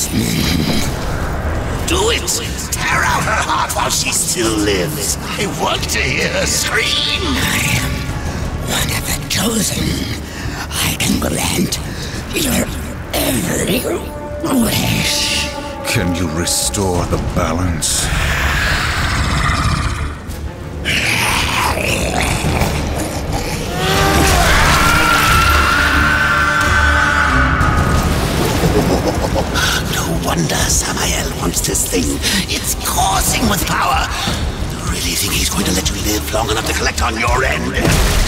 Do it! Tear out her heart while she still lives. I want to hear her scream. I am one of the chosen. I can grant your every wish. Can you restore the balance? No wonder Samael wants this thing. It's coursing with power. You really think he's going to let you live long enough to collect on your end?